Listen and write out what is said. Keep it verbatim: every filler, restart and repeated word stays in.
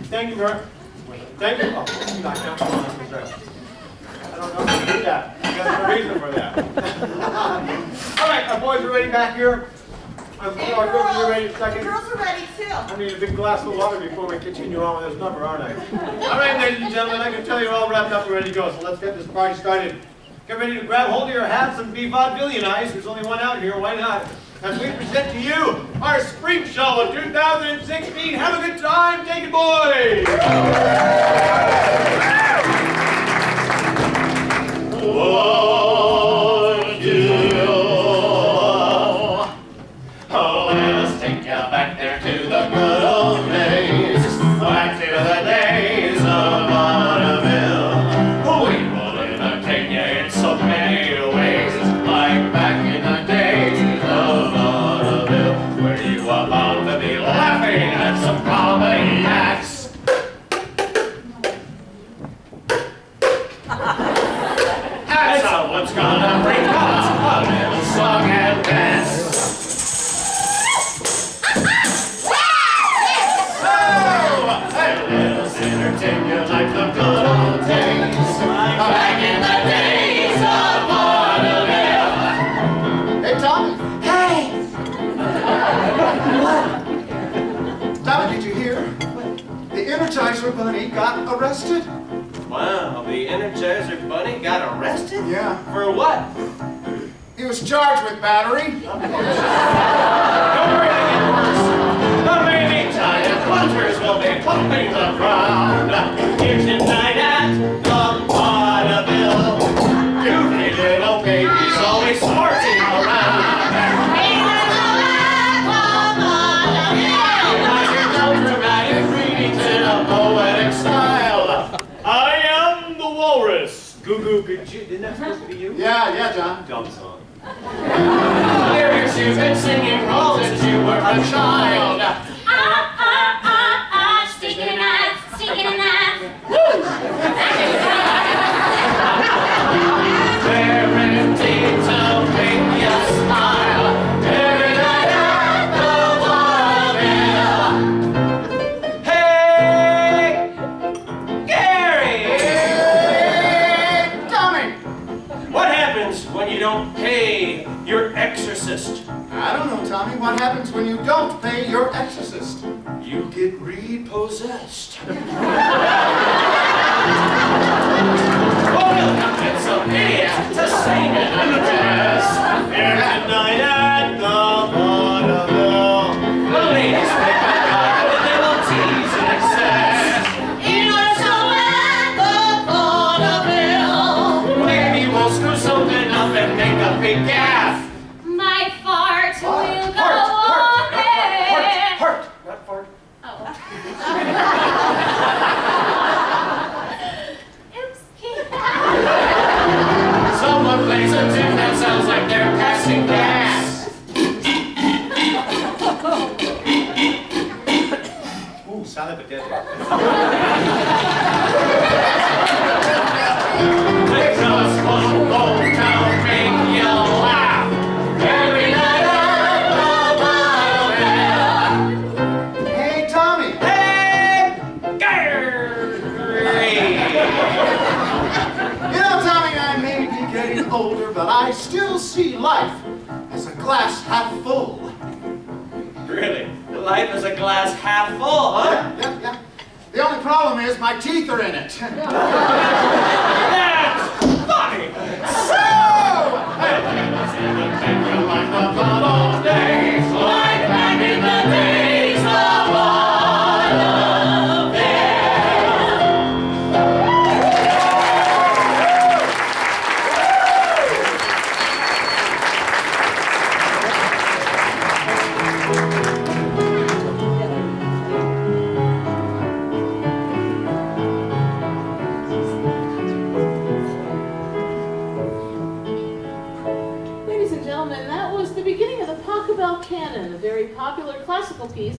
Thank you very Thank you. Oh, I can't I don't know how to do that. There's no reason for that. All right, our boys are ready back here. I'm Hey, our girls, girls are ready. Second. the girls are ready too. I need a big glass of water before we continue on with this number, aren't I? All right, ladies and gentlemen, I can tell you're all wrapped up and ready to go, so let's get this party started. Get ready to grab hold of your hats and be vaudevillianized. There's only one out here, why not? As we present to you our spring show of two thousand sixteen. Have a good time, take it, boys! Oh, you. Oh, let's take you back there to the good old days. Back to the days of vaudeville. We will entertain you in so many ways. Like back in the days of vaudeville, where you were bound to be laughing at some comedy acts. And someone's gonna bring out a little song and dance. Entertain you like the good old days, back in the days of vaudeville. Hey, Tommy. Hey! What? Tommy, did you hear? The Energizer Bunny got arrested. Wow, the Energizer Bunny got arrested? Yeah. For what? He was charged with battery. Don't worry, I get worse. The many giant hunters will be pumping the ground. Here tonight at the vaudeville. Goofy little babies always sporting around. Like your melodramatic readings in a poetic style. I am the walrus. Goo goo goo. Didn't that supposed to be you? Yeah, yeah, John. Dumb song. Lyrics you've been singing all since you were a child. Ah, ah, ah, ah, sticking a knife, sticking a knife. Woo! Guaranteed to make you smile every night at the vaudeville. Hey, Gary! Hey, Tommy. What happens when you don't pay your exorcist? I don't know, Tommy. What happens when you don't pay your exorcist? You get repossessed. Oh, we'll come get some idiots to sing it in the dress. Here tonight at the vaudeville. The ladies pick up God and they will tease in excess. In our show at the vaudeville. Maybe we'll screw something up and make a big gaff. My fart will go Heart, heart, ahead. heart, heart, not fart. Oh. Oops. Someone plays a tune that sounds like they're passing gas. Ooh, sounded like a dead. Because one old town make you laugh every night at the vaudeville. Hey, Tommy. Hey, Gary! You know, Tommy, I may be getting older, but I still see life as a glass half full. Really? Life is a glass half full, huh? Yeah, yeah, yeah. The only problem is my teeth are in it. That's funny! So! Like the good old days, like back in the days of vaudeville. Ladies and gentlemen, that was the beginning of the Pachelbel Canon, a very popular classical piece.